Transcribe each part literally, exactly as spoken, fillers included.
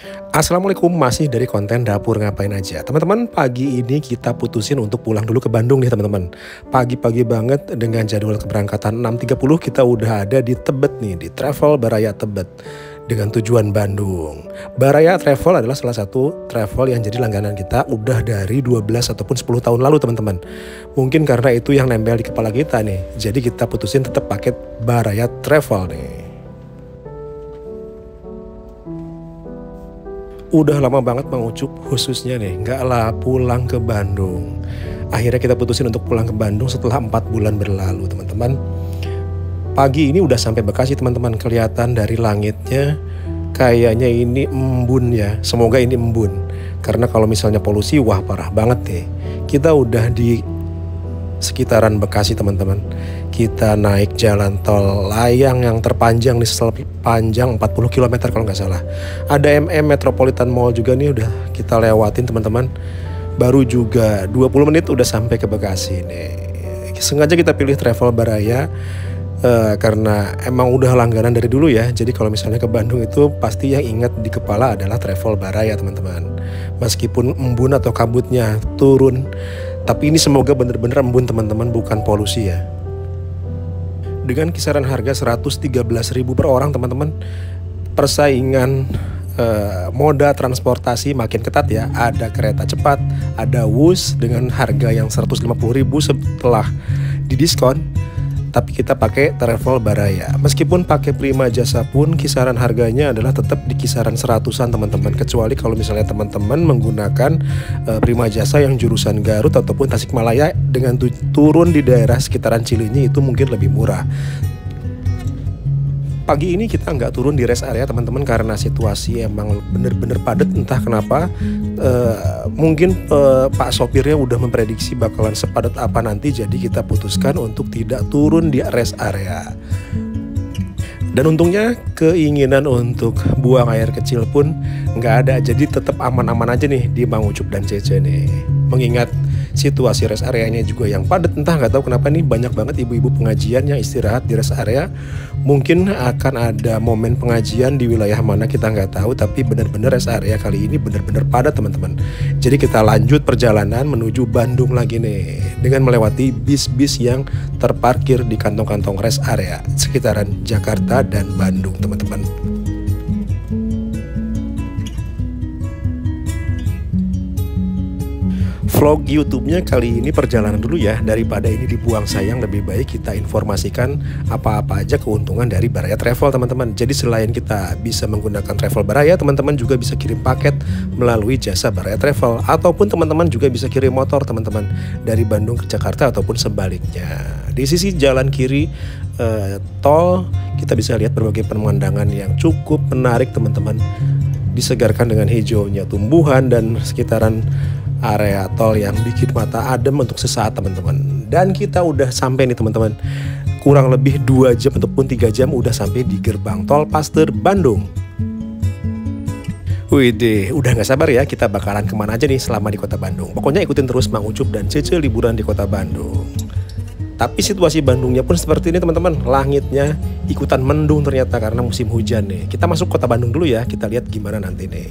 Assalamualaikum, masih dari konten dapur ngapain aja. Teman-teman, pagi ini kita putusin untuk pulang dulu ke Bandung nih teman-teman. Pagi-pagi banget dengan jadwal keberangkatan enam tiga puluh kita udah ada di Tebet nih, di Travel Baraya Tebet. Dengan tujuan Bandung. Baraya Travel adalah salah satu travel yang jadi langganan kita udah dari dua belas ataupun sepuluh tahun lalu teman-teman. Mungkin karena itu yang nempel di kepala kita nih. Jadi kita putusin tetap paket Baraya Travel nih. Udah lama banget Mang Ucup khususnya nih nggak lah pulang ke Bandung. Akhirnya kita putusin untuk pulang ke Bandung setelah empat bulan berlalu teman-teman. Pagi ini udah sampai Bekasi teman-teman, kelihatan dari langitnya kayaknya ini embun ya. Semoga ini embun. Karena kalau misalnya polusi wah parah banget deh. Kita udah di sekitaran Bekasi teman-teman. Kita naik jalan tol layang yang terpanjang nih, sepanjang empat puluh kilometer kalau nggak salah. Ada M M Metropolitan Mall juga nih udah kita lewatin teman-teman. Baru juga dua puluh menit udah sampai ke Bekasi nih. Sengaja kita pilih Travel Baraya Uh, karena emang udah langganan dari dulu ya. Jadi kalau misalnya ke Bandung itu pasti yang ingat di kepala adalah Travel Baraya teman-teman. Meskipun embun atau kabutnya turun, tapi ini semoga bener-bener embun teman-teman, bukan polusi ya. Dengan kisaran harga seratus tiga belas ribu per orang teman-teman, persaingan uh, moda transportasi makin ketat ya. Ada kereta cepat, ada Wus dengan harga yang seratus lima puluh ribu setelah didiskon. Tapi kita pakai Travel Baraya. Meskipun pakai Prima Jasa pun kisaran harganya adalah tetap di kisaran seratusan teman-teman. Kecuali kalau misalnya teman-teman menggunakan uh, Prima Jasa yang jurusan Garut ataupun Tasikmalaya dengan tu turun di daerah sekitaran Cileunyi itu mungkin lebih murah. Pagi ini kita nggak turun di rest area teman-teman karena situasi emang bener-bener padat, entah kenapa. Uh, mungkin uh, Pak sopirnya udah memprediksi bakalan sepadat apa nanti, jadi kita putuskan untuk tidak turun di rest area. Dan untungnya keinginan untuk buang air kecil pun nggak ada, jadi tetap aman-aman aja nih di Mang Ucup dan Cece nih. Mengingat situasi rest areanya juga yang padat, entah nggak tahu kenapa nih banyak banget ibu-ibu pengajian yang istirahat di rest area. Mungkin akan ada momen pengajian di wilayah mana kita nggak tahu, tapi benar-benar rest area kali ini benar-benar padat teman-teman. Jadi kita lanjut perjalanan menuju Bandung lagi nih dengan melewati bis-bis yang terparkir di kantong-kantong rest area sekitaran Jakarta dan Bandung teman-teman. Vlog YouTube-nya kali ini perjalanan dulu ya, daripada ini dibuang sayang, lebih baik kita informasikan apa-apa aja keuntungan dari Baraya Travel teman-teman. Jadi selain kita bisa menggunakan Travel Baraya, teman-teman juga bisa kirim paket melalui jasa Baraya Travel, ataupun teman-teman juga bisa kirim motor teman-teman dari Bandung ke Jakarta ataupun sebaliknya. Di sisi jalan kiri eh, tol kita bisa lihat berbagai pemandangan yang cukup menarik teman-teman, disegarkan dengan hijaunya tumbuhan dan sekitaran area tol yang bikin mata adem untuk sesaat teman-teman. Dan kita udah sampai nih teman-teman, kurang lebih dua jam ataupun tiga jam udah sampai di gerbang tol Paster Bandung. Widih, udah gak sabar ya kita bakalan kemana aja nih selama di kota Bandung. Pokoknya ikutin terus Mang Ucup dan Cece liburan di kota Bandung. Tapi situasi Bandungnya pun seperti ini teman-teman, langitnya ikutan mendung ternyata karena musim hujan nih. Kita masuk kota Bandung dulu ya, kita lihat gimana nanti nih.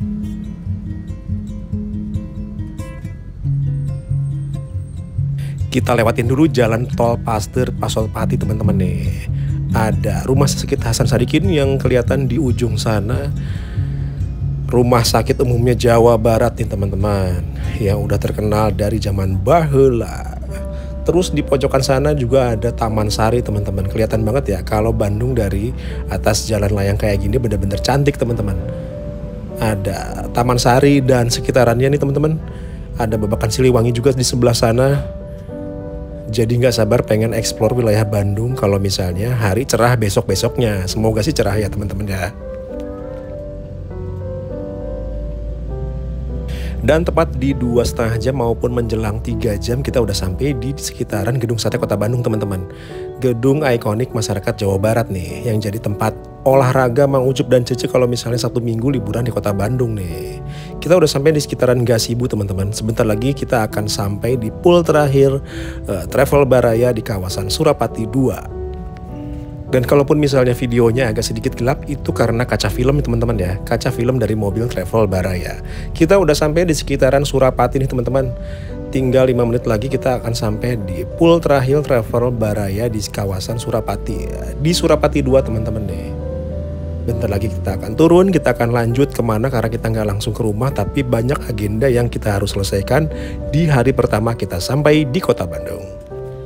Kita lewatin dulu jalan tol Paster Pasopati teman-teman nih. Ada rumah sakit Hasan Sadikin yang kelihatan di ujung sana. Rumah sakit umumnya Jawa Barat nih teman-teman, yang udah terkenal dari zaman baheula. Terus di pojokan sana juga ada Taman Sari teman-teman. Kelihatan banget ya kalau Bandung dari atas jalan layang kayak gini bener-bener cantik teman-teman. Ada Taman Sari dan sekitarannya nih teman-teman. Ada Babakan Siliwangi juga di sebelah sana. Jadi nggak sabar pengen explore wilayah Bandung kalau misalnya hari cerah besok-besoknya. Semoga sih cerah ya teman-teman ya. Dan tepat di dua setengah jam maupun menjelang tiga jam kita udah sampai di sekitaran Gedung Sate Kota Bandung teman-teman. Gedung ikonik masyarakat Jawa Barat nih, yang jadi tempat olahraga Mang Ucup dan Cece kalau misalnya Sabtu Minggu liburan di kota Bandung nih. Kita udah sampai di sekitaran Gasibu teman-teman. Sebentar lagi kita akan sampai di pool terakhir uh, Travel Baraya di kawasan Surapati dua. Dan kalaupun misalnya videonya agak sedikit gelap, itu karena kaca film teman-teman ya. Kaca film dari mobil travel Baraya. Kita udah sampai di sekitaran Surapati nih teman-teman. Tinggal lima menit lagi kita akan sampai di pool terakhir travel Baraya di kawasan Surapati. Di Surapati dua teman-teman nih. Bentar lagi kita akan turun, kita akan lanjut kemana karena kita nggak langsung ke rumah. Tapi banyak agenda yang kita harus selesaikan di hari pertama kita sampai di kota Bandung.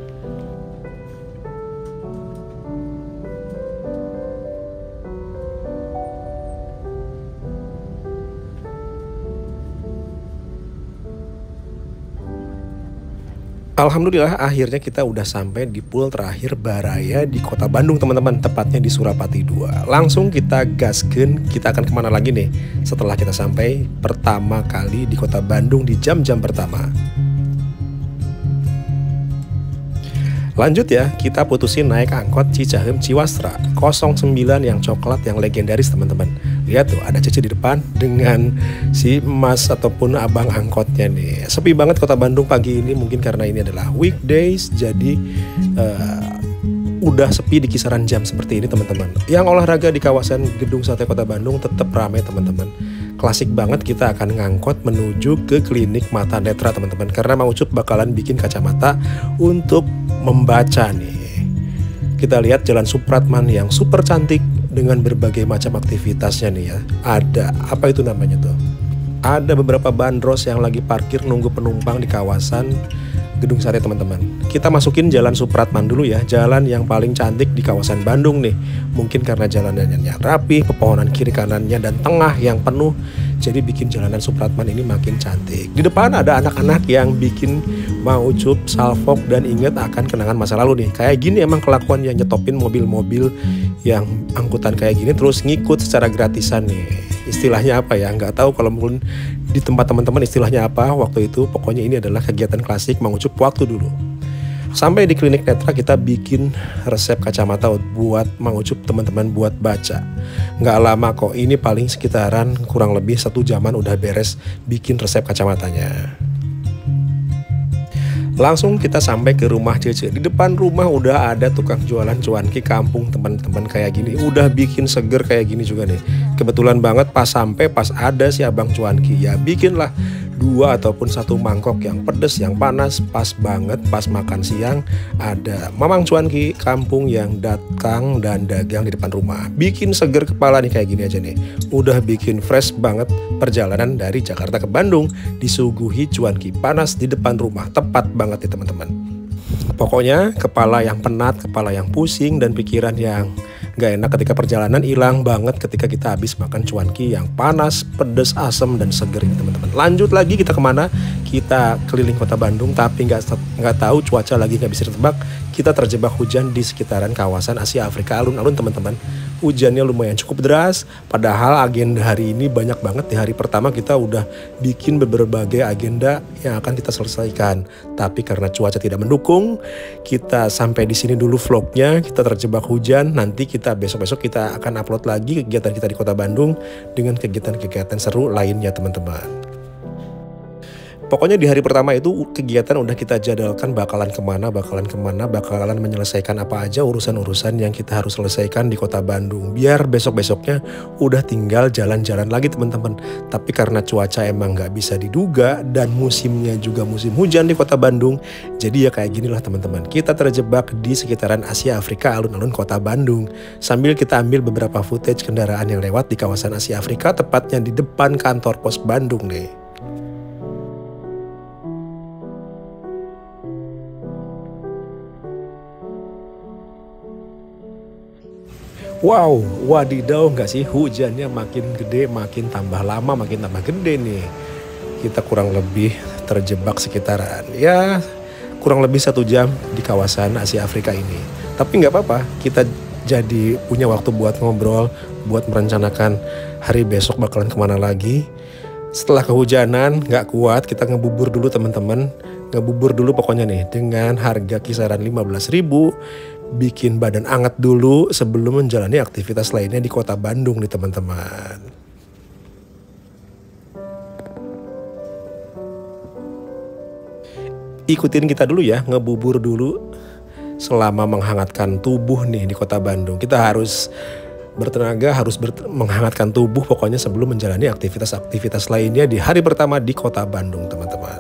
Alhamdulillah akhirnya kita udah sampai di pool terakhir Baraya di kota Bandung teman-teman, tepatnya di Surapati dua. Langsung kita gasken, kita akan kemana lagi nih setelah kita sampai pertama kali di kota Bandung di jam-jam pertama. Lanjut ya, kita putusin naik angkot Cicahem Ciwastra nol sembilan yang coklat yang legendaris teman-teman. Lihat tuh ada Cece di depan dengan si emas ataupun abang angkotnya nih. Sepi banget kota Bandung pagi ini, mungkin karena ini adalah weekdays, jadi uh, udah sepi di kisaran jam seperti ini teman-teman. Yang olahraga di kawasan Gedung Sate Kota Bandung tetap ramai teman-teman. Klasik banget, kita akan ngangkot menuju ke klinik mata netra teman-teman, karena Mang Ucup bakalan bikin kacamata untuk membaca nih. Kita lihat Jalan Supratman yang super cantik dengan berbagai macam aktivitasnya nih ya. Ada apa itu namanya tuh? Ada beberapa bandros yang lagi parkir nunggu penumpang di kawasan Gedung Sate teman-teman. Kita masukin Jalan Supratman dulu ya, jalan yang paling cantik di kawasan Bandung nih. Mungkin karena jalanannya yang rapi, pepohonan kiri kanannya dan tengah yang penuh, jadi bikin jalanan Supratman ini makin cantik. Di depan ada anak-anak yang bikin Mang Ucup salfok dan inget akan kenangan masa lalu nih. Kayak gini emang kelakuan yang nyetopin mobil-mobil yang angkutan kayak gini terus ngikut secara gratisan nih. Istilahnya apa ya, nggak tahu kalau mungkin di tempat teman-teman istilahnya apa waktu itu. Pokoknya ini adalah kegiatan klasik Mang Ucup waktu dulu. Sampai di klinik netra kita bikin resep kacamata buat Mang Ucup teman-teman buat baca. Nggak lama kok, ini paling sekitaran kurang lebih satu jaman udah beres bikin resep kacamatanya. Langsung kita sampai ke rumah Cece. Di depan rumah udah ada tukang jualan cuanki kampung teman-teman kayak gini. Udah bikin seger kayak gini juga nih. Kebetulan banget pas sampai pas ada si abang cuanki. Ya bikinlah dua ataupun satu mangkok yang pedes, yang panas, pas banget pas makan siang. Ada mamang cuanki kampung yang datang dan dagang di depan rumah. Bikin seger kepala nih kayak gini aja nih. Udah bikin fresh banget perjalanan dari Jakarta ke Bandung. Disuguhi cuanki panas di depan rumah. Tepat banget nih teman-teman. Pokoknya kepala yang penat, kepala yang pusing, dan pikiran yang gak enak ketika perjalanan hilang banget ketika kita habis makan cuanki yang panas, pedes, asem, dan seger ini teman-teman. Lanjut lagi kita kemana? Kita keliling kota Bandung tapi nggak nggak tahu cuaca lagi nggak bisa ditebak. Kita terjebak hujan di sekitaran kawasan Asia Afrika alun-alun teman-teman. Hujannya lumayan cukup deras, padahal agenda hari ini banyak banget. Di hari pertama kita udah bikin berbagai agenda yang akan kita selesaikan. Tapi karena cuaca tidak mendukung, kita sampai di sini dulu vlognya. Kita terjebak hujan, nanti kita besok-besok kita akan upload lagi kegiatan kita di kota Bandung dengan kegiatan-kegiatan seru lainnya teman-teman. Pokoknya di hari pertama itu kegiatan udah kita jadwalkan bakalan kemana, bakalan kemana, bakalan menyelesaikan apa aja urusan-urusan yang kita harus selesaikan di kota Bandung. Biar besok-besoknya udah tinggal jalan-jalan lagi teman-teman. Tapi karena cuaca emang nggak bisa diduga dan musimnya juga musim hujan di kota Bandung. Jadi ya kayak ginilah teman-teman. Kita terjebak di sekitaran Asia Afrika alun-alun kota Bandung. Sambil kita ambil beberapa footage kendaraan yang lewat di kawasan Asia Afrika, tepatnya di depan kantor pos Bandung nih. Wow, wadidaw nggak sih, hujannya makin gede, makin tambah lama, makin tambah gede nih. Kita kurang lebih terjebak sekitaran, ya kurang lebih satu jam di kawasan Asia Afrika ini. Tapi nggak apa-apa, kita jadi punya waktu buat ngobrol, buat merencanakan hari besok bakalan kemana lagi. Setelah kehujanan, nggak kuat, kita ngebubur dulu teman-teman. Ngebubur dulu pokoknya nih, dengan harga kisaran lima belas ribu. Bikin badan anget dulu sebelum menjalani aktivitas lainnya di kota Bandung nih teman-teman. Ikutin kita dulu ya, ngebubur dulu selama menghangatkan tubuh nih di kota Bandung. Kita harus bertenaga, harus ber menghangatkan tubuh pokoknya sebelum menjalani aktivitas-aktivitas lainnya di hari pertama di kota Bandung, teman-teman.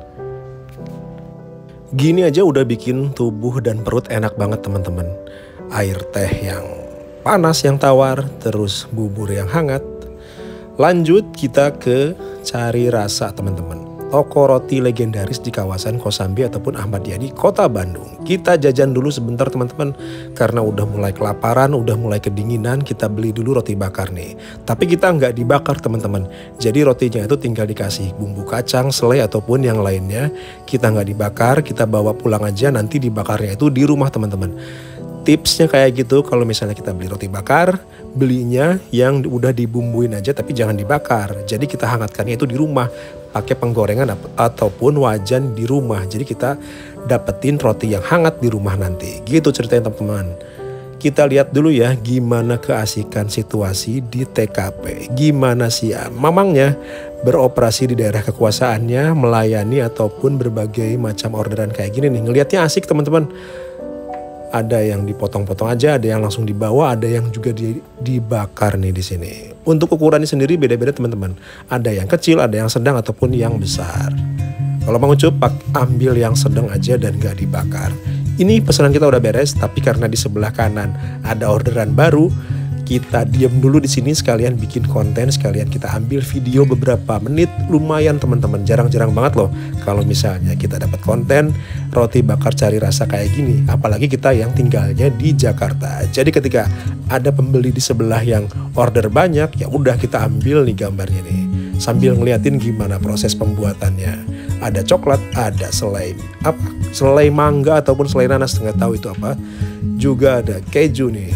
Gini aja udah bikin tubuh dan perut enak banget, teman-teman. Air teh yang panas yang tawar, terus bubur yang hangat. Lanjut kita ke cari rasa, teman-teman. Toko roti legendaris di kawasan Kosambi ataupun Ahmad Yani, kota Bandung. Kita jajan dulu sebentar, teman-teman, karena udah mulai kelaparan, udah mulai kedinginan. Kita beli dulu roti bakar nih. Tapi kita nggak dibakar, teman-teman. Jadi rotinya itu tinggal dikasih bumbu kacang, selai ataupun yang lainnya. Kita nggak dibakar, kita bawa pulang aja, nanti dibakarnya itu di rumah, teman-teman. Tipsnya kayak gitu, kalau misalnya kita beli roti bakar, belinya yang udah dibumbuin aja tapi jangan dibakar. Jadi kita hangatkannya itu di rumah, pakai penggorengan ataupun wajan di rumah. Jadi kita dapetin roti yang hangat di rumah nanti. Gitu ceritanya, teman-teman. Kita lihat dulu ya gimana keasikan situasi di T K P. Gimana sih ya mamangnya beroperasi di daerah kekuasaannya, melayani ataupun berbagai macam orderan kayak gini nih. Ngelihatnya asik, teman-teman. Ada yang dipotong-potong aja, ada yang langsung dibawa, ada yang juga di, dibakar nih di sini. Untuk ukurannya sendiri beda-beda, teman-teman. Ada yang kecil, ada yang sedang ataupun yang besar. Kalau mau Ucup, ambil yang sedang aja dan gak dibakar. Ini pesanan kita udah beres, tapi karena di sebelah kanan ada orderan baru, kita diam dulu di sini sekalian bikin konten, sekalian kita ambil video beberapa menit. Lumayan, teman-teman, jarang-jarang banget loh kalau misalnya kita dapat konten roti bakar cari rasa kayak gini, apalagi kita yang tinggalnya di Jakarta. Jadi ketika ada pembeli di sebelah yang order banyak, ya udah kita ambil nih gambarnya nih sambil ngeliatin gimana proses pembuatannya. Ada coklat, ada selai apa? Selai mangga ataupun selai nanas, nggak tahu itu apa. Juga ada keju nih.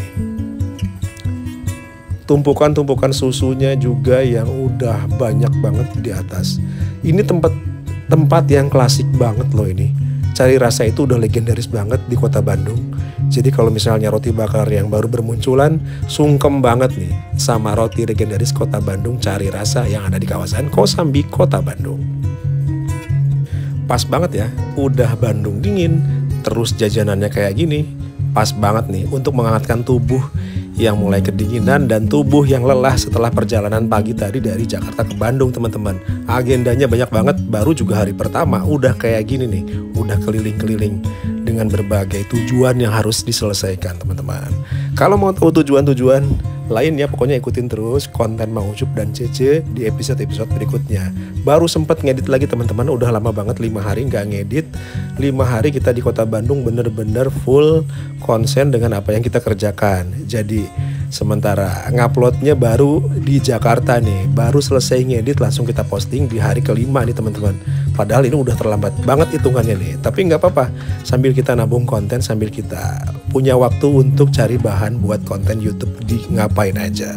Tumpukan-tumpukan susunya juga yang udah banyak banget di atas. Ini tempat tempat yang klasik banget loh ini. Cari rasa itu udah legendaris banget di kota Bandung. Jadi kalau misalnya roti bakar yang baru bermunculan, sungkem banget nih sama roti legendaris kota Bandung Cari Rasa yang ada di kawasan Kosambi, kota Bandung. Pas banget ya, udah Bandung dingin, terus jajanannya kayak gini. Pas banget nih untuk menghangatkan tubuh yang mulai kedinginan dan tubuh yang lelah setelah perjalanan pagi tadi dari Jakarta ke Bandung, teman-teman. Agendanya banyak banget, baru juga hari pertama udah kayak gini nih, udah keliling-keliling dengan berbagai tujuan yang harus diselesaikan, teman-teman. Kalau mau tahu tujuan-tujuan lainnya, pokoknya ikutin terus konten Mang Ucup dan Cece di episode-episode berikutnya. Baru sempat ngedit lagi, teman-teman, udah lama banget lima hari nggak ngedit. lima hari kita di kota Bandung bener-bener full konsen dengan apa yang kita kerjakan. Jadi sementara nguploadnya baru di Jakarta nih, baru selesai ngedit langsung kita posting di hari kelima nih, teman-teman. Padahal ini udah terlambat banget hitungannya nih, tapi nggak apa-apa. Sambil kita nabung konten, sambil kita punya waktu untuk cari bahan buat konten YouTube di ngapain aja.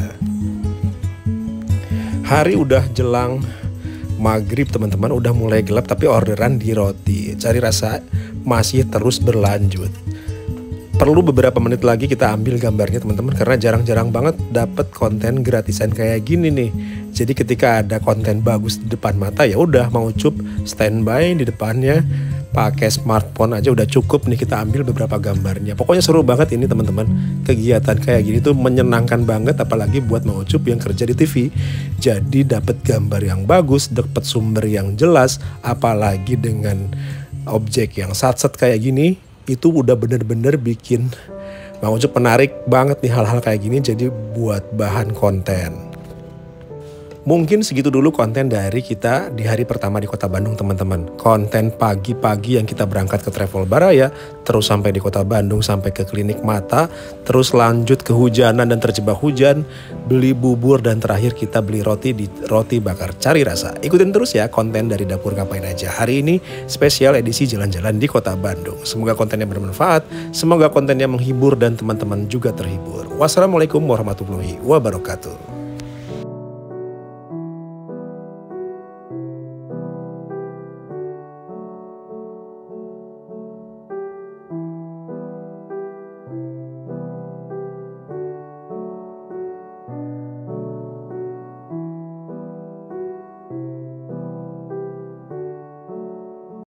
Hari udah jelang maghrib, teman-teman, udah mulai gelap, tapi orderan di roti Cari Rasa masih terus berlanjut. Perlu beberapa menit lagi kita ambil gambarnya, teman-teman, karena jarang-jarang banget dapat konten gratisan kayak gini nih. Jadi ketika ada konten bagus di depan mata, ya udah Mang Ucup standby di depannya, pakai smartphone aja udah cukup nih, kita ambil beberapa gambarnya. Pokoknya seru banget ini, teman-teman. Kegiatan kayak gini tuh menyenangkan banget, apalagi buat Mang Ucup yang kerja di T V. Jadi dapat gambar yang bagus, dapat sumber yang jelas, apalagi dengan objek yang sat-set kayak gini, itu udah bener-bener bikin Mang Ucup menarik banget nih hal-hal kayak gini jadi buat bahan konten. Mungkin segitu dulu konten dari kita di hari pertama di kota Bandung, teman-teman. Konten pagi-pagi yang kita berangkat ke Travel Baraya, terus sampai di kota Bandung, sampai ke klinik mata, terus lanjut kehujanan dan terjebak hujan, beli bubur, dan terakhir kita beli roti di roti bakar Cari Rasa. Ikutin terus ya konten dari Dapur Ngapain Aja. Hari ini spesial edisi jalan-jalan di kota Bandung. Semoga kontennya bermanfaat, semoga kontennya menghibur dan teman-teman juga terhibur. Wassalamualaikum warahmatullahi wabarakatuh.